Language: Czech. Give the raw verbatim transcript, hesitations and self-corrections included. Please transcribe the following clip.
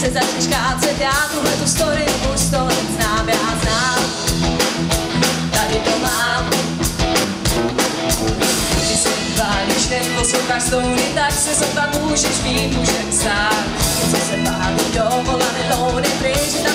se začneš kácet, já tuhletu story už sto let znám, já znám. Tady to mám. Když se válíš, neposloucháš stouny, tak se sotva můžeš mít mužem stát. Něco se pálí do volany louny, pryč,